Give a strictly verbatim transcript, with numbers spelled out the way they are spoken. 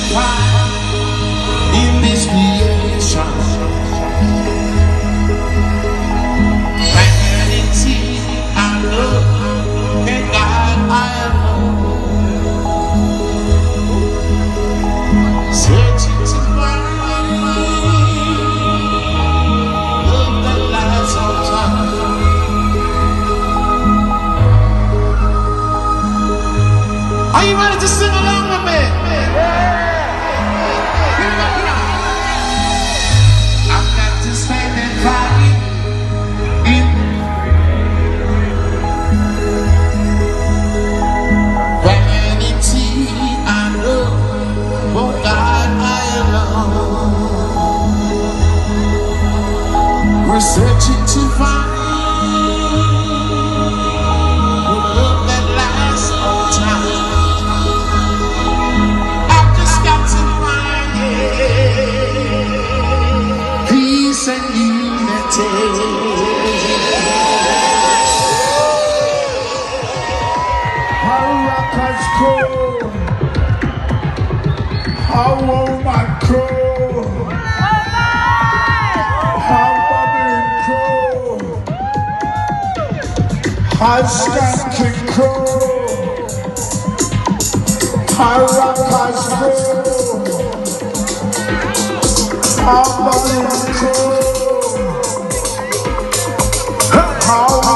find in this creation. Vanity and love, and God I alone. Searching to find love that lasts all time. Are you ready to sing along with me? I've got to stand and fight in vanity and love, for God I alone. We're searching to find love that lasts all time. Peace and unity. How rockers go, how Womad go, how Bubbling go, how Skanking go, how rockers go, how Bubbling go. How